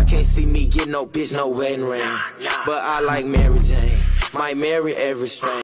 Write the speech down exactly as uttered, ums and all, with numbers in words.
Y'all can't see me get no bitch, no wedding ring. But I like Mary Jane, might marry every strain.